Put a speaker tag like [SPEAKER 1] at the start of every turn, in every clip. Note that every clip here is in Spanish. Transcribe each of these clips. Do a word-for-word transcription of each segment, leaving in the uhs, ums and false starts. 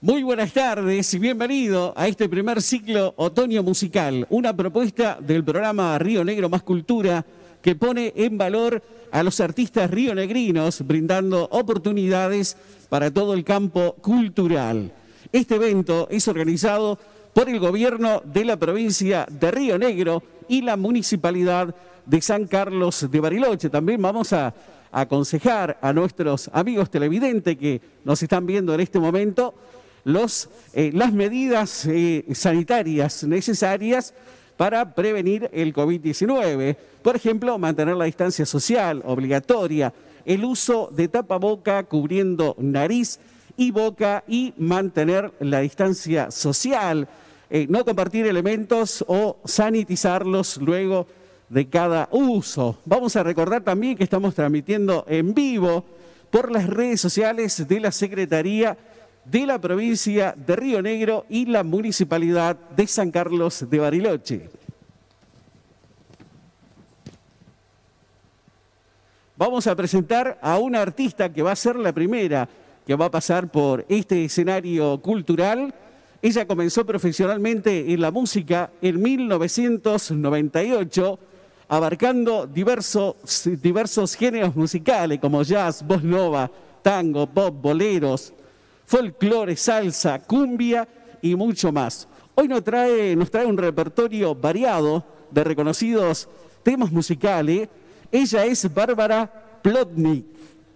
[SPEAKER 1] Muy buenas tardes y bienvenido a este primer ciclo Otoño Musical, una propuesta del programa Río Negro Más Cultura que pone en valor a los artistas rionegrinos, brindando oportunidades para todo el campo cultural. Este evento es organizado por el gobierno de la provincia de Río Negro y la municipalidad de San Carlos de Bariloche. También vamos a aconsejar a nuestros amigos televidentes que nos están viendo en este momento Los, eh, las medidas eh, sanitarias necesarias para prevenir el COVID diecinueve. Por ejemplo, mantener la distancia social obligatoria, el uso de tapaboca cubriendo nariz y boca y mantener la distancia social, eh, no compartir elementos o sanitizarlos luego de cada uso. Vamos a recordar también que estamos transmitiendo en vivo por las redes sociales de la Secretaría de la provincia de Río Negro y la municipalidad de San Carlos de Bariloche. Vamos a presentar a una artista que va a ser la primera que va a pasar por este escenario cultural. Ella comenzó profesionalmente en la música en mil novecientos noventa y ocho, abarcando diversos, diversos géneros musicales como jazz, bossa nova, tango, pop, boleros, folclore, salsa, cumbia y mucho más. Hoy nos trae, nos trae un repertorio variado de reconocidos temas musicales. Ella es Bárbara Plotnik.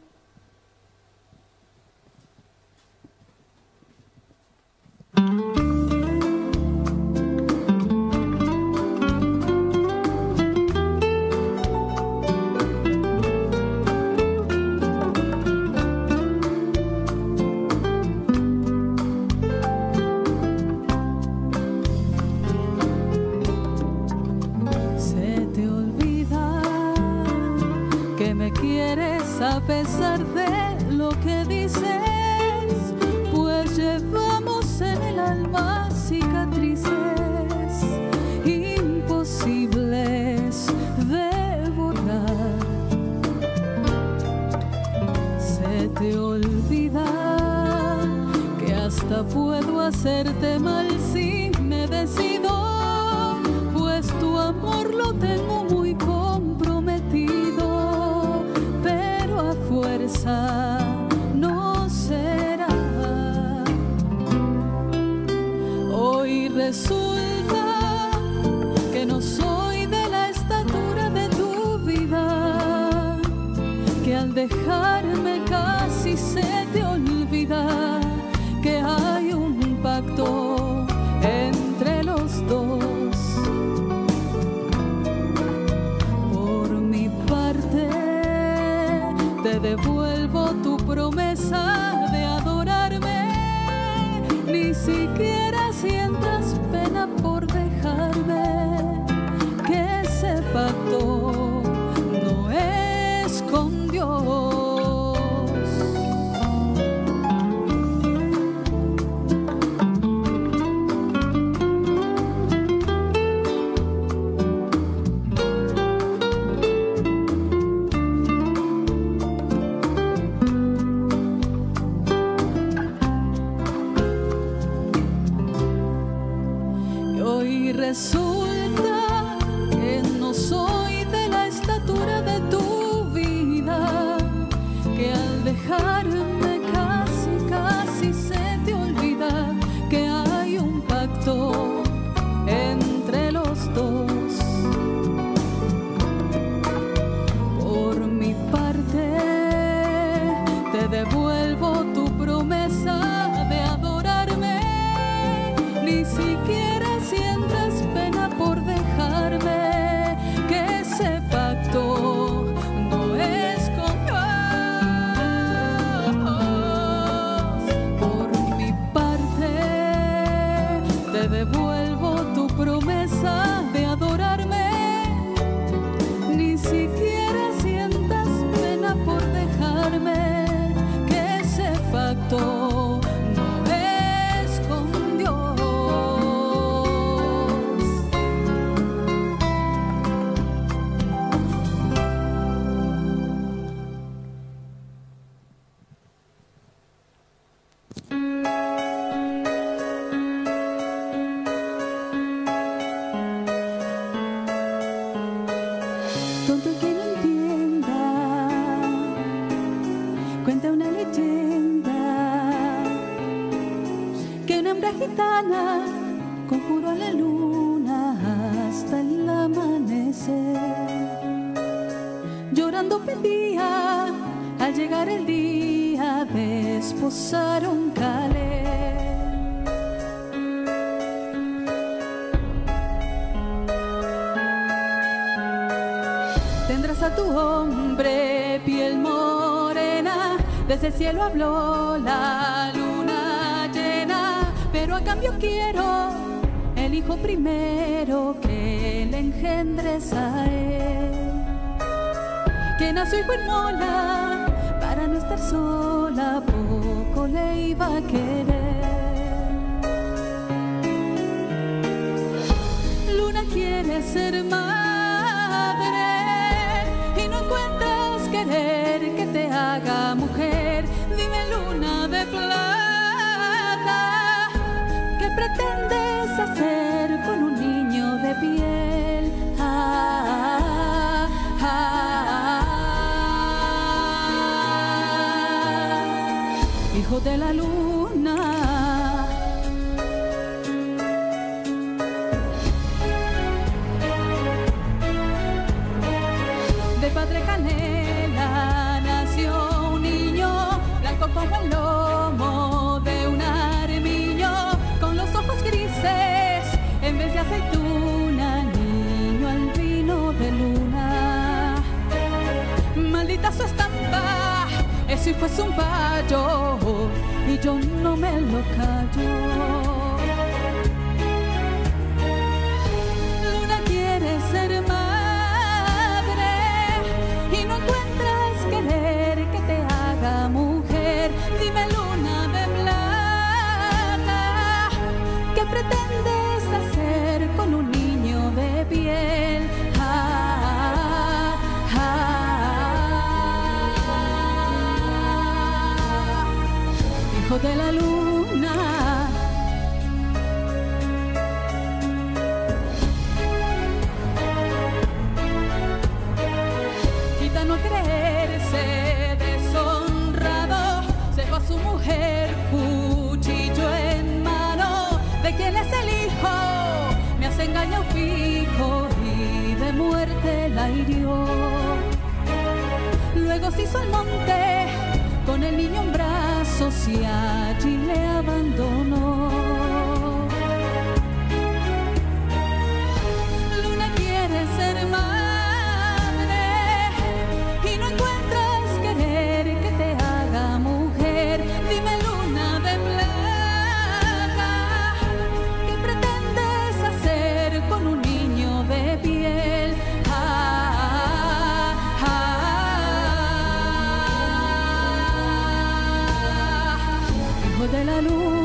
[SPEAKER 2] A pesar de lo que dices, pues llevamos en el alma cicatrices imposibles de borrar. Se te olvida que hasta puedo hacerte mal si me decido, pues tu amor lo tengo muy comprometido. Fuerza no será. Hoy resulta que no soy de la estatura de tu vida, que al dejarme casi se te olvida que hay un pacto entre los dos. Por mi parte te devuelvo tu promesa de adorarme, ni siquiera sientas pena por dejarme, que ese pacto no es con Dios. Resulta que no soy de la estatura de tu vida, que al dejarme casi, casi se te olvida que hay un pacto entre los dos. Por mi parte te devuelvo tu promesa de adorarme, ni siquiera sientas pena por dejarme, que ese pacto no es con Dios. Por mi parte te devuelvo tu promesa de adorarme, ni siquiera sientas pena por dejarme, que ese Cuenta una leyenda que una hembra gitana conjuró a la luna hasta el amanecer. Llorando pedía al llegar el día de esposar un calé. Tendrás a tu hombre piel morena, desde el cielo habló la luna llena, pero a cambio quiero el hijo primero que le engendres a él. Que nació hijo en mola, para no estar sola, poco le iba a querer. Luna quiere ser madre y no encuentras querer que te haga mujer. Dime, luna de plata, ¿qué pretendes hacer con un niño de piel? Ah, ah, ah. Hijo de la luna, de padre canela nació un niño, blanco como el lomo de un armiño, con los ojos grises en vez de aceituna, niño albino de luna. Maldita su estampa, ese hijo es un payo y yo no me lo callo. Luna quiere ser madre y no encuentras querer que te haga mujer. Dime, luna de plata, ¿qué pretendes hacer con un niño de piel? Ah, ah, hijo de la luna. Gitano a creerse deshonrado, se fue a su mujer cuchillo en mano. ¿De quién es el hijo? Me hace engaño fijo y de muerte la hirió. Luego se hizo al monte con el niño en brazos y allí le abandonó. Luna quiere ser madre y no encuentras querer que te haga mujer. Dime, luna de plata, ¿qué pretendes hacer con un niño de piel? Ah, ah, hijo de la luna.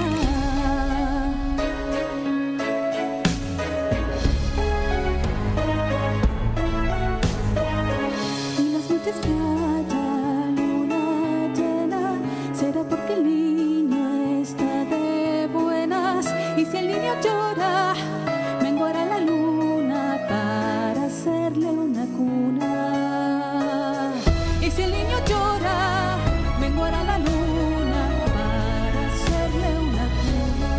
[SPEAKER 2] Y las noches que haya luna llena, será porque el niño está de buenas. Y si el niño llora, menguará la luna para hacerle una cuna. Y si el niño llora, menguará la luna para hacerle una cuna.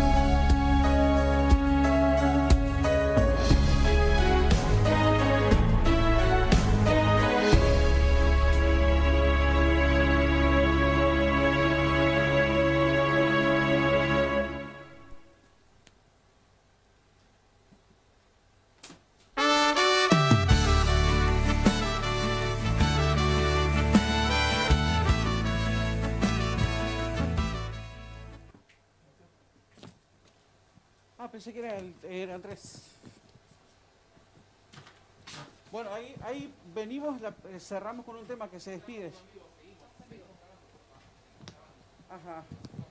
[SPEAKER 1] Ah, pensé que era el, eran tres. Bueno, ahí, ahí venimos, la, cerramos con un tema que se despide. Ajá.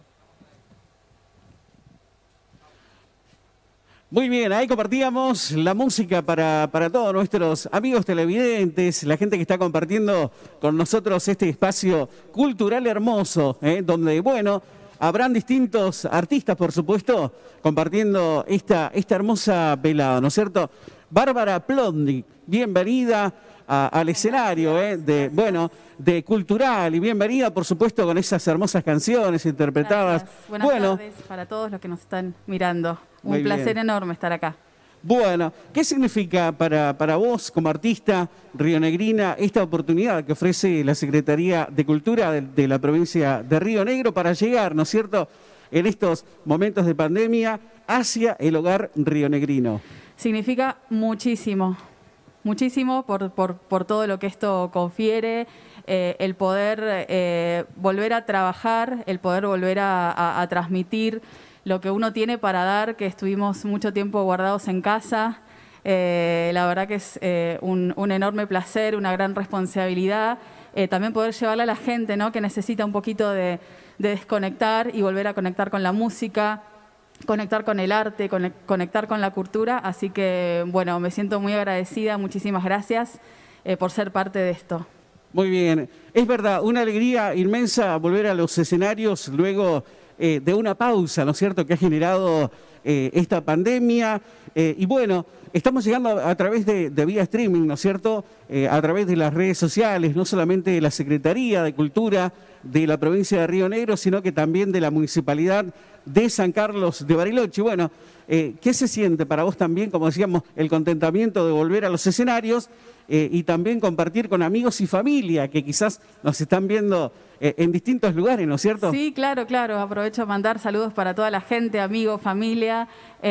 [SPEAKER 1] Muy bien, ahí compartíamos la música para, para todos nuestros amigos televidentes, la gente que está compartiendo con nosotros este espacio cultural hermoso, ¿eh? Donde, bueno, habrán distintos artistas, por supuesto, compartiendo esta, esta hermosa velada, ¿no es cierto? Bárbara Plotnik, bienvenida a, al escenario, eh, de, bueno, de Cultural. Y bienvenida, por supuesto, con esas hermosas canciones interpretadas.
[SPEAKER 3] Gracias. Buenas
[SPEAKER 1] bueno,
[SPEAKER 3] tardes para todos los que nos están mirando. Un
[SPEAKER 1] Muy
[SPEAKER 3] placer
[SPEAKER 1] bien.
[SPEAKER 3] enorme estar acá.
[SPEAKER 1] Bueno, ¿qué significa para, para vos como artista rionegrina esta oportunidad que ofrece la Secretaría de Cultura de, de la provincia de Río Negro para llegar, ¿no es cierto?, en estos momentos de pandemia hacia el hogar rionegrino?
[SPEAKER 3] Significa muchísimo, muchísimo por, por, por todo lo que esto confiere, eh, el poder eh, volver a trabajar, el poder volver a, a, a transmitir lo que uno tiene para dar, que estuvimos mucho tiempo guardados en casa. Eh, la verdad que es eh, un, un enorme placer, una gran responsabilidad. Eh, también poder llevarle a la gente, ¿no?, que necesita un poquito de, de desconectar y volver a conectar con la música, conectar con el arte, conectar con la cultura. Así que, bueno, me siento muy agradecida. Muchísimas gracias eh, por ser parte de esto.
[SPEAKER 1] Muy bien. Es verdad, una alegría inmensa volver a los escenarios luego eh, de una pausa, ¿no es cierto?, que ha generado eh, esta pandemia. Eh, y bueno, estamos llegando a, a través de, de vía streaming, ¿no es cierto?, eh, a través de las redes sociales, no solamente de la Secretaría de Cultura de la provincia de Río Negro, sino que también de la Municipalidad de San Carlos de Bariloche. Bueno, eh, ¿qué se siente para vos también, como decíamos, el contentamiento de volver a los escenarios eh, y también compartir con amigos y familia que quizás nos están viendo eh, en distintos lugares, ¿no es cierto?
[SPEAKER 3] Sí, claro, claro. Aprovecho a mandar saludos para toda la gente, amigos, familia.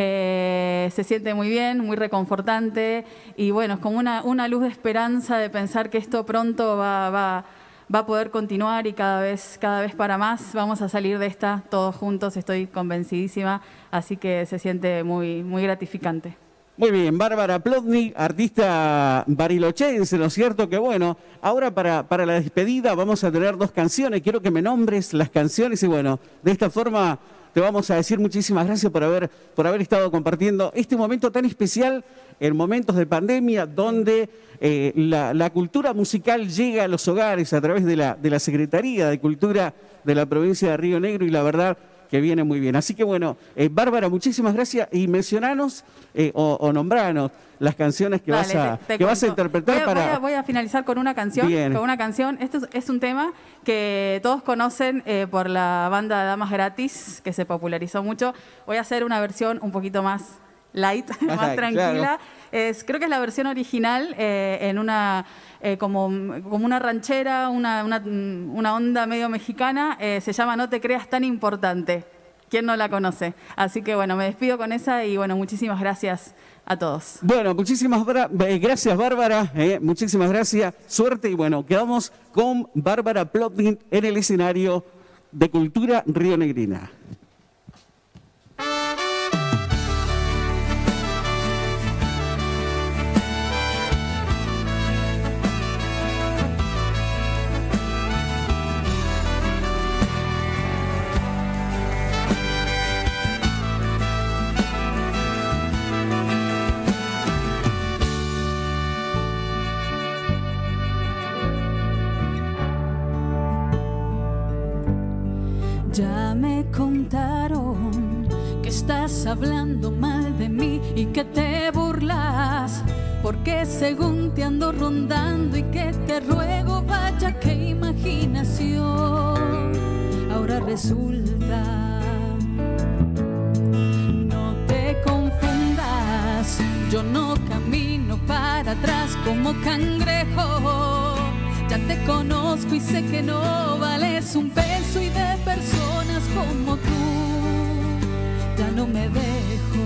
[SPEAKER 3] Eh, se siente muy bien, muy reconfortante y bueno, es como una, una luz de esperanza de pensar que esto pronto va, va, va a poder continuar y cada vez, cada vez para más vamos a salir de esta todos juntos, estoy convencidísima, así que se siente muy, muy gratificante.
[SPEAKER 1] Muy bien, Bárbara Plotnik, artista barilochense, ¿no es cierto? Que bueno, ahora para, para la despedida vamos a tener dos canciones, quiero que me nombres las canciones y bueno, de esta forma te vamos a decir muchísimas gracias por haber, por haber estado compartiendo este momento tan especial en momentos de pandemia donde eh, la, la cultura musical llega a los hogares a través de la, de la Secretaría de Cultura de la provincia de Río Negro y la verdad que viene muy bien. Así que bueno, eh, Bárbara, muchísimas gracias y mencionanos eh, o, o nombranos las canciones que,
[SPEAKER 3] Dale,
[SPEAKER 1] vas, a,
[SPEAKER 3] te, te
[SPEAKER 1] que vas a
[SPEAKER 3] cuento.
[SPEAKER 1] interpretar
[SPEAKER 3] voy a,
[SPEAKER 1] para...
[SPEAKER 3] Voy a, voy a finalizar con una canción.
[SPEAKER 1] Bien.
[SPEAKER 3] Con una canción. Esto es, es un tema que todos conocen eh, por la banda Damas Gratis, que se popularizó mucho. Voy a hacer una versión un poquito más light, más
[SPEAKER 1] Ajá,
[SPEAKER 3] tranquila.
[SPEAKER 1] claro.
[SPEAKER 3] Es, creo que es la versión original eh, en una... Eh, como, como una ranchera, una, una, una onda medio mexicana, eh, se llama No te creas tan importante. ¿Quién no la conoce? Así que bueno, me despido con esa y bueno, muchísimas gracias a todos.
[SPEAKER 1] Bueno, muchísimas gracias, Bárbara, eh, muchísimas gracias, suerte y bueno, quedamos con Bárbara Plotnik en el escenario de Cultura Rionegrina.
[SPEAKER 2] Ya me contaron que estás hablando mal de mí y que te burlas, porque según te ando rondando y que te ruego, vaya qué imaginación. Ahora resulta, no te confundas, yo no camino para atrás como cangrejo. Ya te conozco y sé que no vales un peso y de personas como tú ya no me dejo.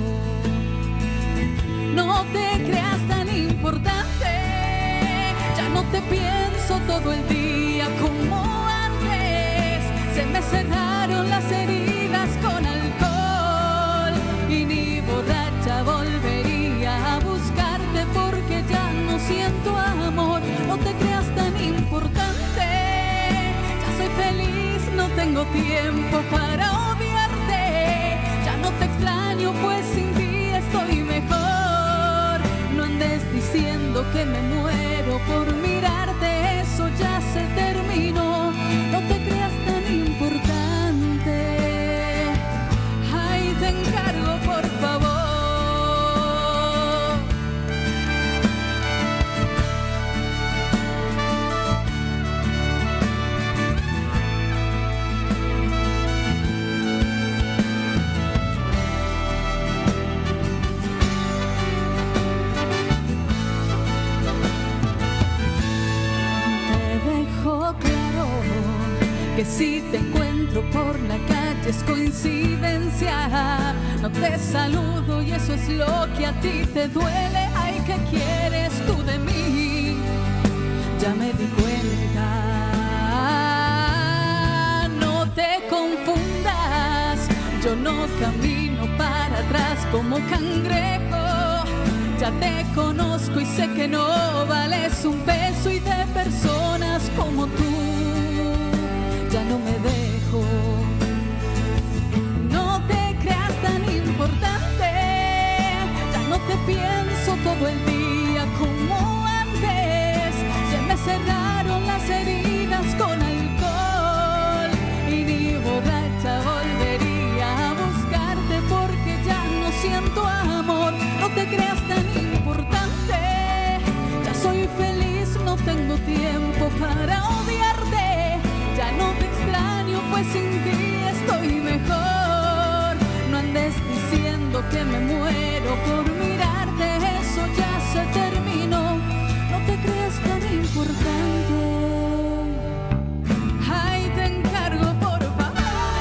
[SPEAKER 2] No te creas tan importante, ya no te pienso todo el día como antes. Se me cerraron las heridas con alcohol y ni borracha volvería a buscarte porque ya no siento amor. No te creas tan importante, ya soy feliz, no tengo tiempo para odiarte. Ya no te extraño, pues sin ti estoy mejor. No andes diciendo que me muero por mirarte, eso ya se terminó. No te creas tan importante, ay, te encargo por favor. que si te encuentro por la calle es coincidencia. No te saludo y eso es lo que a ti te duele. Ay, ¿qué quieres tú de mí? Ya me di cuenta. No te confundas, yo no camino para atrás como cangrejo. Ya te conozco y sé que no vales un peso, y de personas como tú ya no me dejo. No te creas tan importante, ya no te pienso todo el día como antes. Se me cerraron las heridas con alcohol y ni borracha volvería a buscarte porque ya no siento amor. No te creas tan importante, ya soy feliz, no tengo tiempo para odiarte. Ya no te extraño, pues sin ti estoy mejor. No andes diciendo que me muero por mirarte, eso ya se terminó. No te creas tan importante. Ay, te encargo, por favor.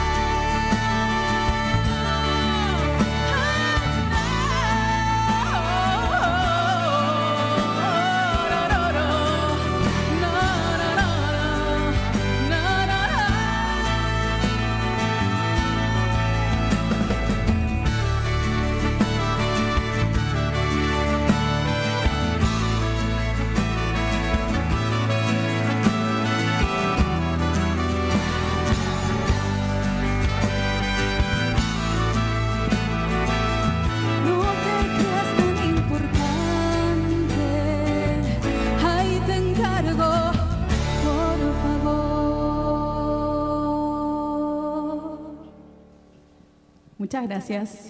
[SPEAKER 2] Muchas gracias.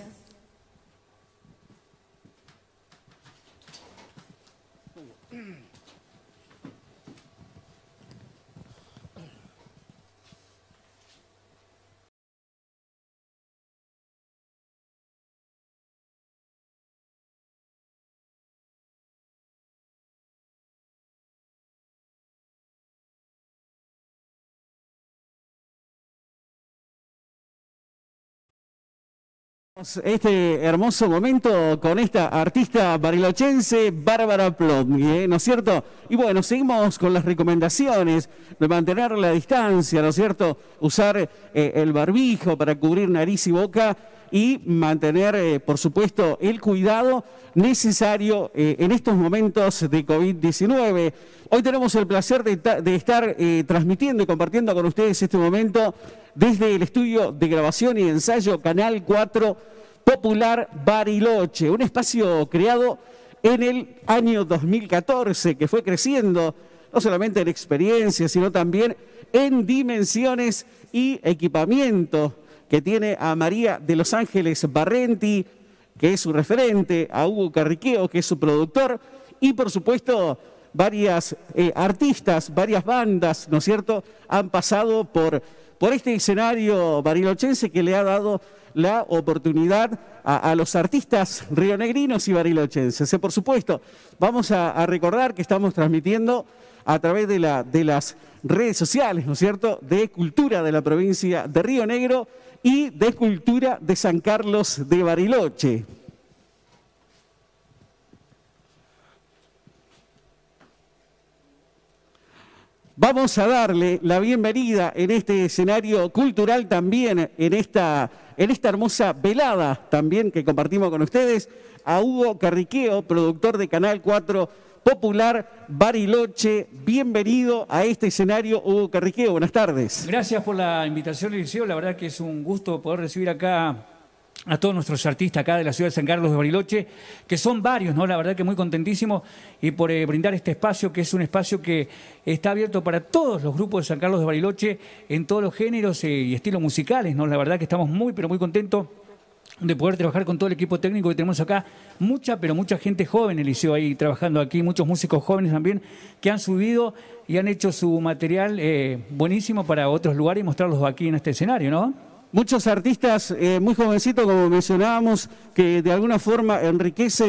[SPEAKER 1] Este hermoso momento con esta artista barilochense, Bárbara Plotny, ¿eh? ¿no es cierto? Y bueno, seguimos con las recomendaciones de mantener la distancia, ¿no es cierto? Usar eh, el barbijo para cubrir nariz y boca y mantener, eh, por supuesto, el cuidado necesario eh, en estos momentos de COVID diecinueve. Hoy tenemos el placer de, de estar eh, transmitiendo y compartiendo con ustedes este momento desde el estudio de grabación y ensayo Canal cuatro Popular Bariloche, un espacio creado en el año dos mil catorce que fue creciendo no solamente en experiencia, sino también en dimensiones y equipamiento, que tiene a María de los Ángeles Barrenti, que es su referente, a Hugo Carriqueo, que es su productor, y por supuesto varias eh, artistas, varias bandas, ¿no es cierto?, han pasado por, por este escenario barilochense que le ha dado la oportunidad a, a los artistas rionegrinos y barilochenses. Eh, por supuesto, vamos a, a recordar que estamos transmitiendo a través de, la, de las redes sociales, ¿no es cierto?, de Cultura de la provincia de Río Negro y de Cultura de San Carlos de Bariloche. Vamos a darle la bienvenida en este escenario cultural también, en esta, en esta hermosa velada también que compartimos con ustedes, a Hugo Carriqueo, productor de Canal cuatro Popular Bariloche. Bienvenido a este escenario, Hugo Carriqueo. Buenas tardes.
[SPEAKER 4] Gracias por la invitación, Eliseo. La verdad que es un gusto poder recibir acá a todos nuestros artistas acá de la ciudad de San Carlos de Bariloche, que son varios, ¿no? La verdad que muy contentísimo y por eh, brindar este espacio, que es un espacio que está abierto para todos los grupos de San Carlos de Bariloche en todos los géneros eh, y estilos musicales, ¿no? La verdad que estamos muy, pero muy contentos de poder trabajar con todo el equipo técnico que tenemos acá. Mucha, pero mucha gente joven, Eliseo, ahí trabajando aquí, muchos músicos jóvenes también que han subido y han hecho su material eh, buenísimo para otros lugares y mostrarlos aquí en este escenario, ¿no?
[SPEAKER 1] Muchos artistas eh, muy jovencitos, como mencionábamos, que de alguna forma enriquecen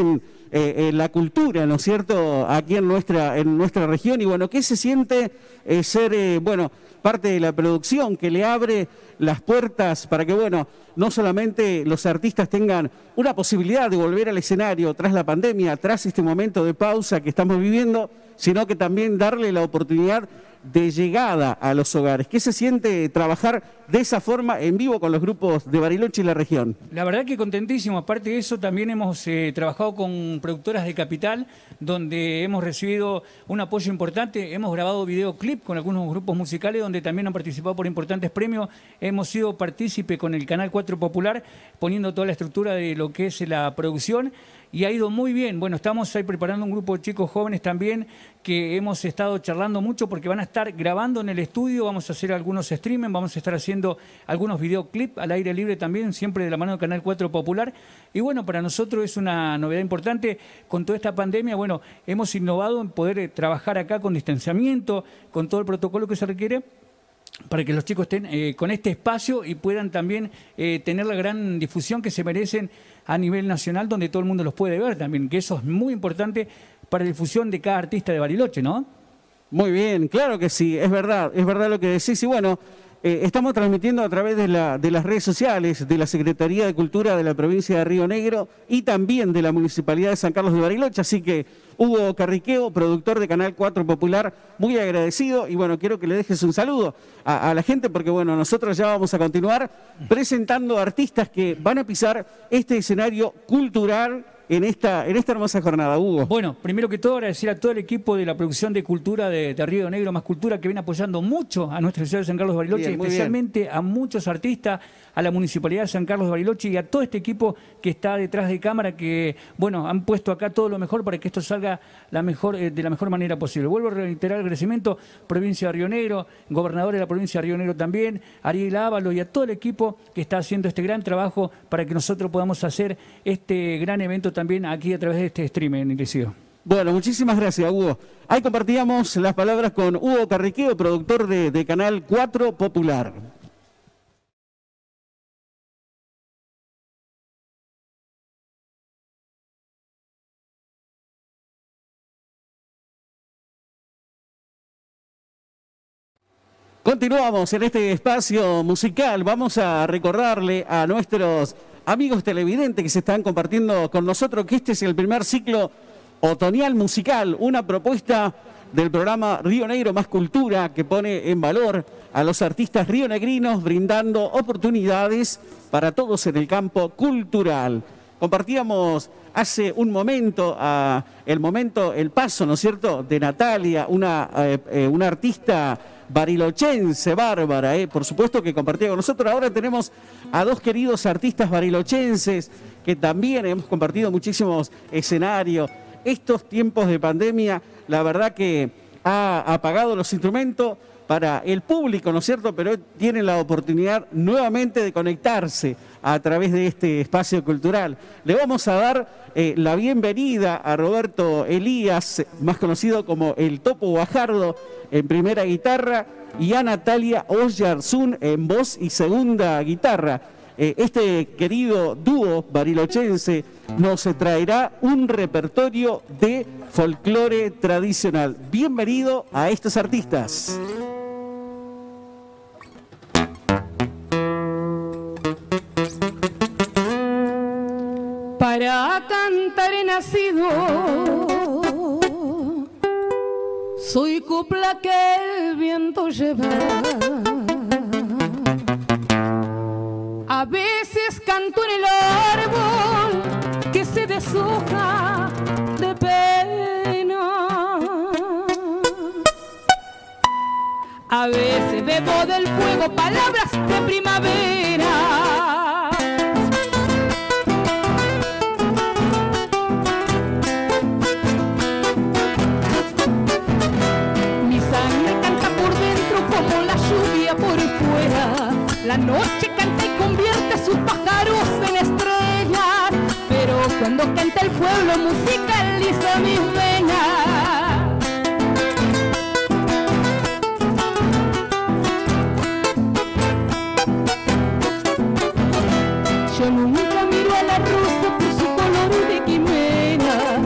[SPEAKER 1] eh, la cultura, ¿no es cierto?, aquí en nuestra, en nuestra región. Y bueno, ¿qué se siente eh, ser, eh, bueno, parte de la producción que le abre las puertas para que, bueno, no solamente los artistas tengan una posibilidad de volver al escenario tras la pandemia, tras este momento de pausa que estamos viviendo, sino que también darle la oportunidad de llegada a los hogares? ¿Qué se siente trabajar de esa forma en vivo con los grupos de Bariloche y la región?
[SPEAKER 4] La verdad que contentísimo. Aparte de eso, también hemos eh, trabajado con productoras de Capital, donde hemos recibido un apoyo importante. Hemos grabado videoclip con algunos grupos musicales, donde también han participado por importantes premios. Hemos sido partícipe con el Canal cuatro Popular, poniendo toda la estructura de lo que es la producción. Y ha ido muy bien. Bueno, estamos ahí preparando un grupo de chicos jóvenes también que hemos estado charlando mucho porque van a estar grabando en el estudio, vamos a hacer algunos streaming, vamos a estar haciendo algunos videoclips al aire libre también, siempre de la mano del Canal cuatro Popular. Y bueno, para nosotros es una novedad importante. Con toda esta pandemia, bueno, hemos innovado en poder trabajar acá con distanciamiento, con todo el protocolo que se requiere, para que los chicos estén eh, con este espacio y puedan también eh, tener la gran difusión que se merecen a nivel nacional, donde todo el mundo los puede ver también, que eso es muy importante para la difusión de cada artista de Bariloche, ¿no?
[SPEAKER 1] Muy bien, claro que sí, es verdad, es verdad lo que decís. Y bueno, eh, estamos transmitiendo a través de, la, de las redes sociales de la Secretaría de Cultura de la provincia de Río Negro y también de la Municipalidad de San Carlos de Bariloche, así que Hugo Carriqueo, productor de Canal cuatro Popular, muy agradecido. Y bueno, quiero que le dejes un saludo a, a la gente porque bueno, nosotros ya vamos a continuar presentando artistas que van a pisar este escenario cultural en esta, en esta hermosa jornada, Hugo.
[SPEAKER 4] Bueno, primero que todo agradecer a todo el equipo de la producción de cultura de, de Río Negro Más Cultura, que viene apoyando mucho a nuestra ciudad de San Carlos de Bariloche, bien, especialmente bien. A muchos artistas, a la Municipalidad de San Carlos de Bariloche y a todo este equipo que está detrás de cámara, que bueno, han puesto acá todo lo mejor para que esto salga la mejor, eh, de la mejor manera posible. Vuelvo a reiterar el agradecimiento, provincia de Río Negro, gobernador de la provincia de Río Negro también, Ariel Ávalo y a todo el equipo que está haciendo este gran trabajo para que nosotros podamos hacer este gran evento también aquí a través de este streaming, Liceo.
[SPEAKER 1] Bueno, muchísimas gracias, Hugo. Ahí compartíamos las palabras con Hugo Carriqueo, productor de, de Canal cuatro Popular. Continuamos en este espacio musical. Vamos a recordarle a nuestros amigos televidentes que se están compartiendo con nosotros que este es el primer ciclo otoñal musical, una propuesta del programa Río Negro Más Cultura que pone en valor a los artistas rionegrinos, brindando oportunidades para todos en el campo cultural. Compartíamos hace un momento, uh, el momento, el paso, ¿no es cierto?, de Natalia, una, eh, eh, una artista barilochense, bárbara, eh, por supuesto que compartía con nosotros. Ahora tenemos a dos queridos artistas barilochenses que también hemos compartido muchísimos escenarios. Estos tiempos de pandemia, la verdad que ha apagado los instrumentos para el público, ¿no es cierto?, pero tienen la oportunidad nuevamente de conectarse a través de este espacio cultural. Le vamos a dar eh, la bienvenida a Roberto Elías, más conocido como el Topo Guajardo, en primera guitarra, y a Natalia Oyarzún en voz y segunda guitarra. Eh, este querido dúo barilochense nos traerá un repertorio de folclore tradicional. Bienvenido a estos artistas.
[SPEAKER 2] Para cantar he nacido, soy copla que el viento lleva. A veces canto en el árbol que se deshoja de pena. A veces bebo del fuego palabras de primavera. Mi sangre canta por dentro como la lluvia por fuera. La noche canta y convierte sus pájaros en estrellas, pero cuando canta el pueblo musicaliza mis venas. Yo nunca miro a la rosa por su color de quimera,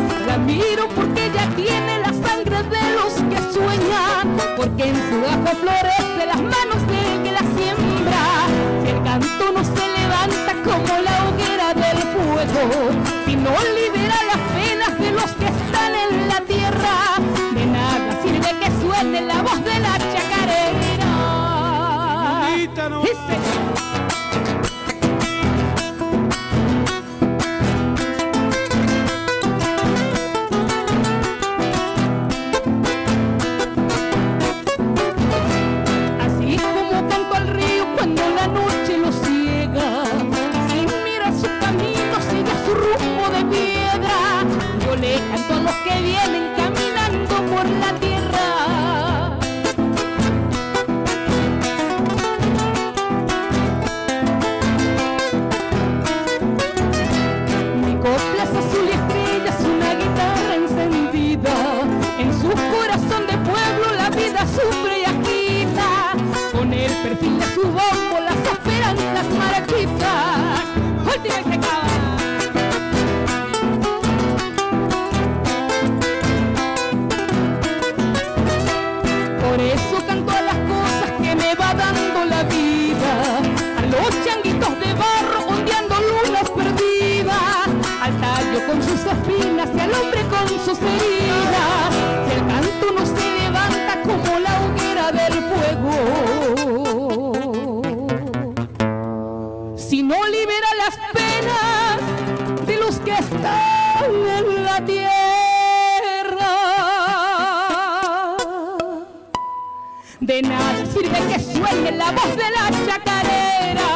[SPEAKER 2] no libera las penas de los que están en la tierra, de nada sirve que suene la voz de la chacarera.
[SPEAKER 5] No.
[SPEAKER 2] Así como canto al río cuando la noche lo ciega, sin mirar su camino sigue su rumbo de piedra. Yo le canto a los que vienen caminando por la tierra. Mi copla es azul y estrellas, una guitarra encendida. En su corazón de pueblo la vida sufre y agita. Con el perfil de su bombo las esperanzas marchitas. Última y se acaba. Por eso canto a las cosas que me va dando la vida, a los changuitos de barro ondeando lunas perdidas, al tallo con sus espinas y al hombre con sus heridas. Si el canto no se levanta como la hoguera del fuego, si no libera las penas de los que están en la tierra, de nada sirve que suene la voz de la chacarera.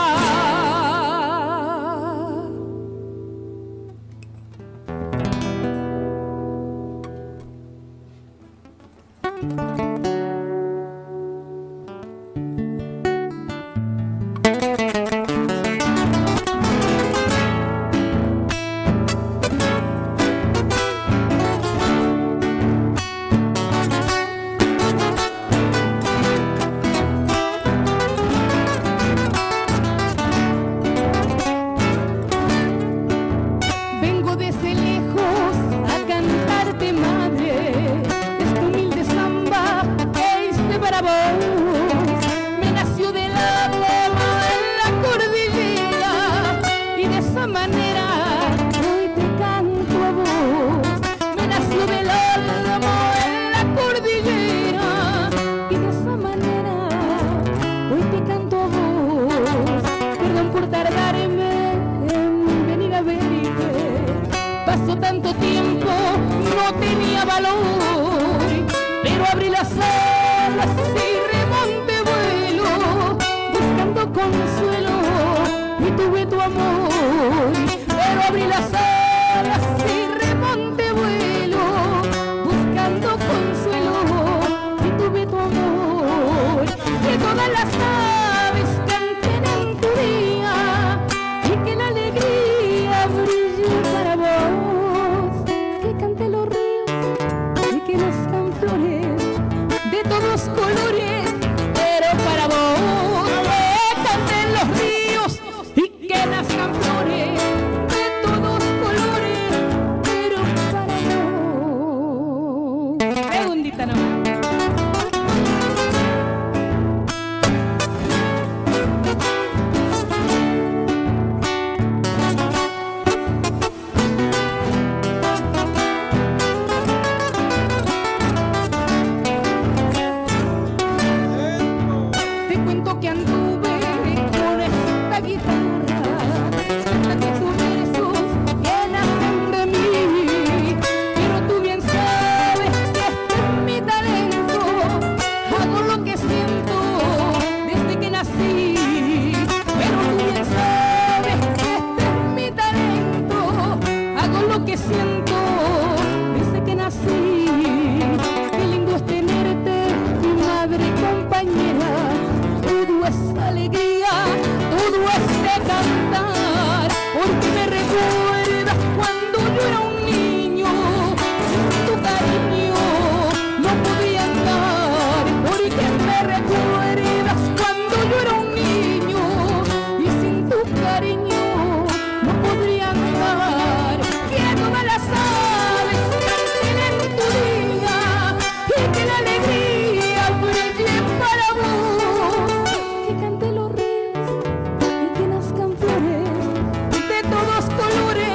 [SPEAKER 2] Vengo desde lejos a cantarte, madre, esta humilde samba que hice para vos. Me nació del alma en la cordillera y de esa manera hoy te canto a vos. Me nació del alma en la cordillera y de esa manera hoy te canto a vos. Perdón por tardarme en venir a verte, pasó tanto tiempo, no tenía valor, pero abrí las alas y remonte vuelo, buscando consuelo y tuve tu amor. Pero abrí las alas y remonte vuelo, buscando consuelo y tuve tu amor. Que todas las aves canten en tu día y que la alegría brille para vos. Que cante los ríos y que nazcan flores de todos colores, pero para vos. Que canten los ríos y que nazcan flores de todos colores, pero para vos. Segundita nomás. Te cuento que anduve con esta guitarra, cantando tus versos que nacen de mí. Pero tú bien sabes que este es mi talento, hago lo que siento desde que nací. Pero tú bien sabes que este es mi talento, hago lo que siento desde que nací. Qué lindo es tenerte, mi madre compañera. Todo es alegría, todo es de cantar, porque me recuerdas cuando yo era un niño, sin tu cariño no podía andar. Porque me recuerdas cuando yo era un niño y sin tu cariño no podría andar. Que todas las aves canten en tu día y que la alegría brille para vos. Que cante los ríos y que nazcan flores de todos colores,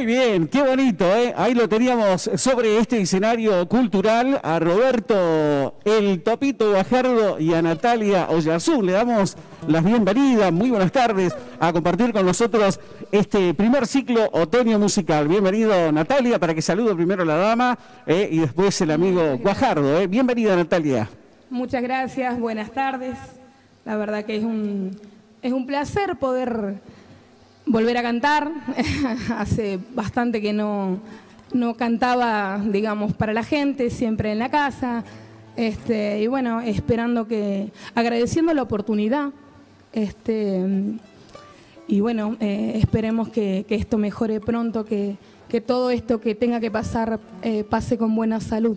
[SPEAKER 1] Muy bien, qué bonito, ¿eh? Ahí lo teníamos sobre este escenario cultural a Roberto el Topito Guajardo y a Natalia Oyarzún. Le damos las bienvenidas, muy buenas tardes, a compartir con nosotros este primer ciclo Otoño Musical. Bienvenido, Natalia, para que saludo primero a la dama eh, y después el amigo Guajardo. Eh. Bienvenida, Natalia.
[SPEAKER 6] Muchas gracias, buenas tardes. La verdad que es un, es un placer poder volver a cantar. Hace bastante que no, no cantaba, digamos, para la gente, siempre en la casa. Este, y bueno, esperando que, agradeciendo la oportunidad. Este, y bueno, eh, esperemos que, que esto mejore pronto, que, que todo esto que tenga que pasar eh, pase con buena salud.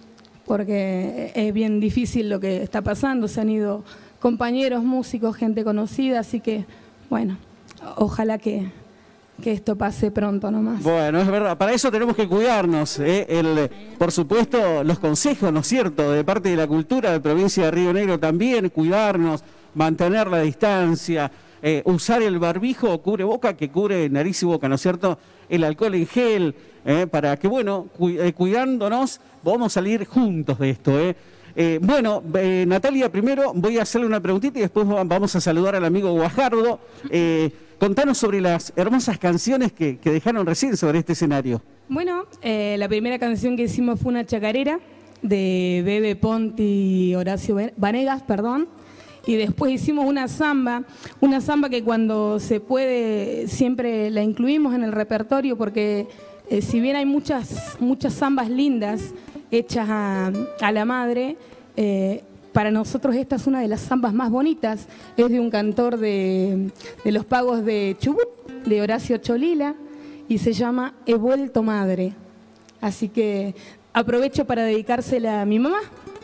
[SPEAKER 6] Porque es bien difícil lo que está pasando. Se han ido compañeros, músicos, gente conocida, así que, bueno, ojalá que, que esto pase pronto nomás.
[SPEAKER 1] Bueno, es verdad, para eso tenemos que cuidarnos. ¿eh? El, por supuesto, los consejos, ¿no es cierto?, de parte de la cultura de provincia de Río Negro también, cuidarnos, mantener la distancia, eh, usar el barbijo o cubreboca que cubre nariz y boca, ¿no es cierto?, el alcohol en gel, eh, para que, bueno, cu eh, cuidándonos, vamos a salir juntos de esto, ¿eh? Eh, bueno, eh, Natalia, primero voy a hacerle una preguntita y después vamos a saludar al amigo Guajardo. Eh, contanos sobre las hermosas canciones que, que dejaron recién sobre este escenario.
[SPEAKER 6] Bueno, eh, la primera canción que hicimos fue una chacarera de Bebe Ponti y Horacio Vanegas, perdón. Y después hicimos una samba, una samba que cuando se puede siempre la incluimos en el repertorio porque eh, si bien hay muchas, muchas zambas lindas hechas a, a la madre, eh, para nosotros esta es una de las zambas más bonitas, es de un cantor de, de los pagos de Chubut, de Horacio Cholila, y se llama He vuelto madre. Así que aprovecho para dedicársela a mi mamá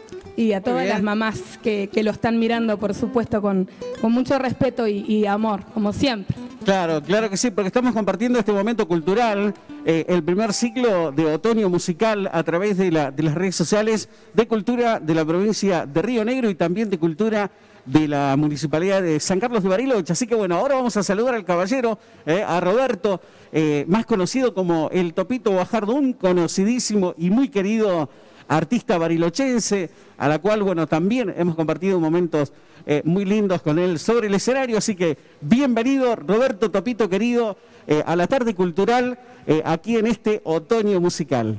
[SPEAKER 6] y a todas las mamás que, que lo están mirando, por supuesto, con, con mucho respeto y, y amor, como siempre.
[SPEAKER 1] Claro, claro que sí, porque estamos compartiendo este momento cultural, eh, el primer ciclo de Otoño Musical a través de, la, de las redes sociales de cultura de la provincia de Río Negro y también de cultura de la municipalidad de San Carlos de Bariloche. Así que bueno, ahora vamos a saludar al caballero, eh, a Roberto, eh, más conocido como el Topito Guajardo, un conocidísimo y muy querido artista barilochense, a la cual, bueno, también hemos compartido momentos eh, muy lindos con él sobre el escenario. Así que bienvenido, Roberto Topito querido, eh, a la tarde cultural, eh, aquí en este Otoño Musical.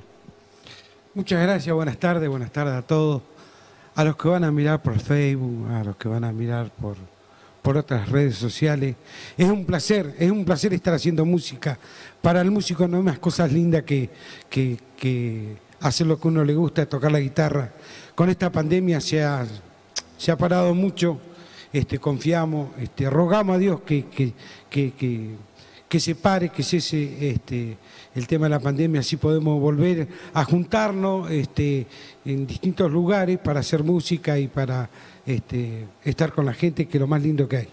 [SPEAKER 5] Muchas gracias, buenas tardes, buenas tardes a todos. A los que van a mirar por Facebook, a los que van a mirar por, por otras redes sociales. Es un placer, es un placer estar haciendo música. Para el músico no hay más cosas lindas que... que, que hacer lo que a uno le gusta, tocar la guitarra. Con esta pandemia se ha, se ha parado mucho, este, confiamos, este, rogamos a Dios que, que, que, que, que se pare, que cese este, el tema de la pandemia, así podemos volver a juntarnos este, en distintos lugares para hacer música y para este, estar con la gente, que es lo más lindo que hay.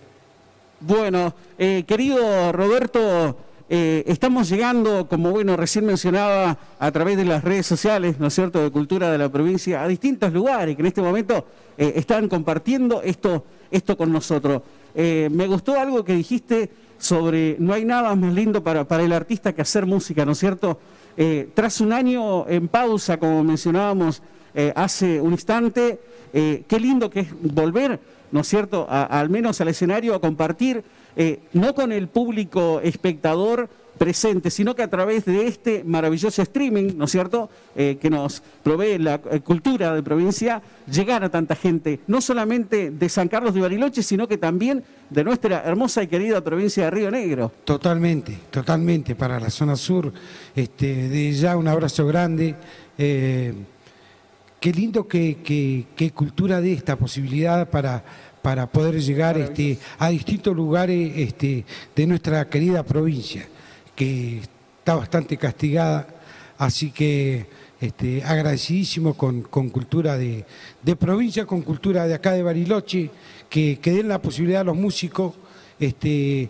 [SPEAKER 1] Bueno, eh, querido Roberto, Eh, estamos llegando, como bueno recién mencionaba, a través de las redes sociales, ¿no es cierto?, de cultura de la provincia, a distintos lugares que en este momento eh, están compartiendo esto, esto con nosotros. Eh, me gustó algo que dijiste sobre no hay nada más lindo para, para el artista que hacer música, ¿no es cierto? Eh, tras un año en pausa, como mencionábamos eh, hace un instante, eh, qué lindo que es volver, ¿no es cierto?, a, a, al menos al escenario, a compartir, eh, no con el público espectador presente, sino que a través de este maravilloso streaming, ¿no es cierto?, eh, que nos provee la eh, cultura de provincia, llegar a tanta gente, no solamente de San Carlos de Bariloche, sino que también de nuestra hermosa y querida provincia de Río Negro.
[SPEAKER 5] Totalmente, totalmente, para la zona sur, este, de ya un abrazo grande. Eh, qué lindo que, que, que cultura dé esta posibilidad para... para poder llegar este, a distintos lugares este, de nuestra querida provincia, que está bastante castigada, así que este, agradecidísimo con, con cultura de, de provincia, con cultura de acá de Bariloche, que, que den la posibilidad a los músicos este,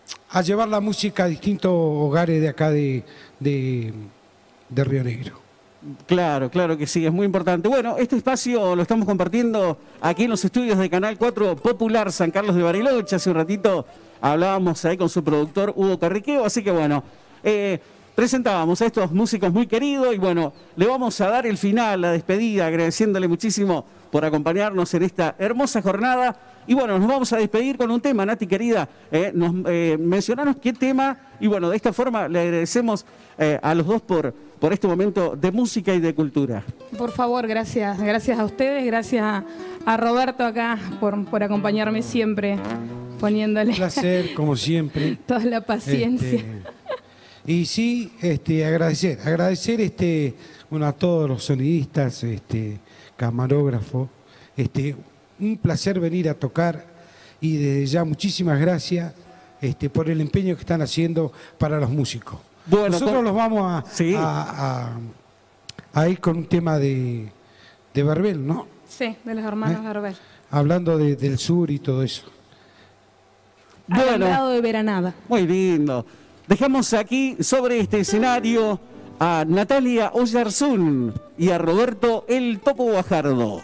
[SPEAKER 5] a llevar la música a distintos hogares de acá de, de, de Río Negro.
[SPEAKER 1] Claro, claro que sí, es muy importante. Bueno, este espacio lo estamos compartiendo aquí en los estudios de Canal cuatro Popular San Carlos de Bariloche. Hace un ratito hablábamos ahí con su productor Hugo Carriqueo, así que bueno, eh, presentábamos a estos músicos muy queridos y bueno, le vamos a dar el final, la despedida, agradeciéndole muchísimo por acompañarnos en esta hermosa jornada. Y bueno, nos vamos a despedir con un tema, Nati querida, eh, nos, eh, mencionanos qué tema, y bueno, de esta forma le agradecemos eh, a los dos por, por este momento de música y de cultura.
[SPEAKER 6] Por favor, gracias, gracias a ustedes, gracias a, a Roberto acá por, por acompañarme siempre, poniéndole...
[SPEAKER 5] Un placer, como siempre.
[SPEAKER 6] Toda la paciencia.
[SPEAKER 5] Este, y sí, este, agradecer, agradecer este, bueno, a todos los sonidistas, este, camarógrafos, este, un placer venir a tocar y desde ya muchísimas gracias este, por el empeño que están haciendo para los músicos. Bueno, nosotros con... los vamos a, sí. a, a, a ir con un tema de, de Verbel, ¿no?
[SPEAKER 6] Sí, de los hermanos ¿Eh? Verbel.
[SPEAKER 5] Hablando de, del sur y todo eso.
[SPEAKER 6] Bueno, al lado de Veranada.
[SPEAKER 1] Muy lindo. Dejamos aquí sobre este escenario a Natalia Oyarzún y a Roberto El Topo Guajardo.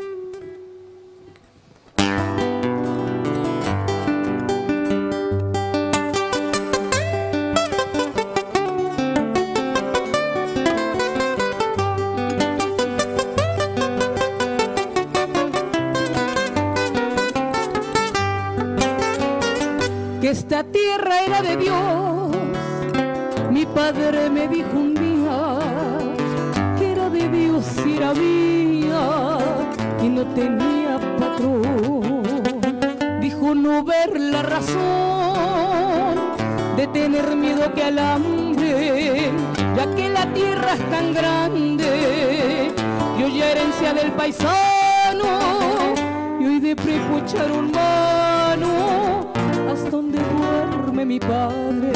[SPEAKER 2] Esta tierra era de Dios, mi padre me dijo un día que era de Dios y era mía y no tenía patrón. Dijo no ver la razón de tener miedo que al hambre, ya que la tierra es tan grande y hoy herencia del paisano y hoy de prepo echaron mano hasta donde duerme mi padre.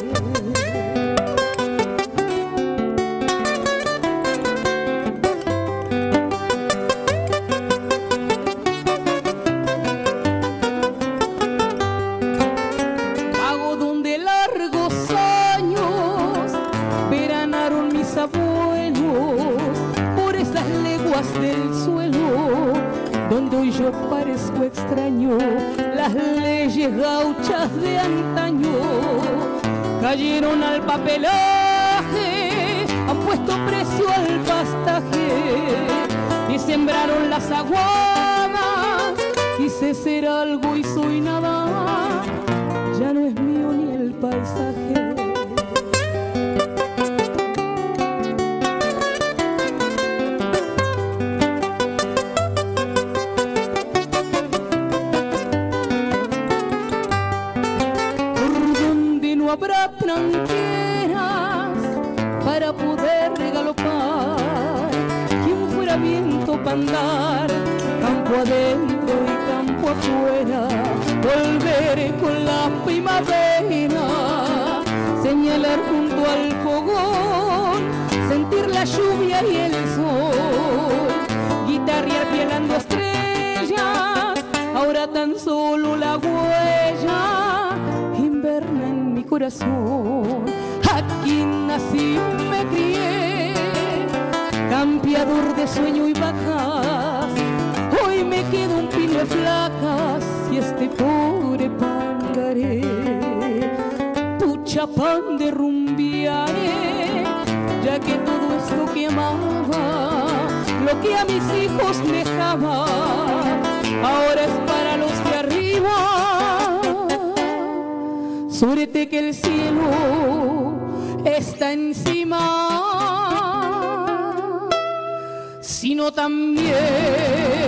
[SPEAKER 2] Hago donde largos años veranaron mis abuelos por esas leguas del suelo donde hoy yo parezco extraño. Las leyes gauchas de antaño cayeron al papelaje, han puesto precio al pastaje y sembraron las aguadas. Quise ser algo y soy nada, ya no es mío ni el paisaje. Habrá tranqueras para poder galopar, quien fuera viento para andar, campo adentro y campo afuera, volveré con la primavera, señalar junto al fogón, sentir la lluvia y el sol, guitarrear violando estrellas, ahora tan solo la huella inverna en mi corazón. Aquí nací, me crié, campeador de sueño y vacas. Hoy me queda un pino de flacas y este pobre pangaré. Tu chapán de rumbiaré, ya que todo esto que amaba, lo que a mis hijos dejaba, ahora es para los de arriba. Suerte que el cielo está encima, sino también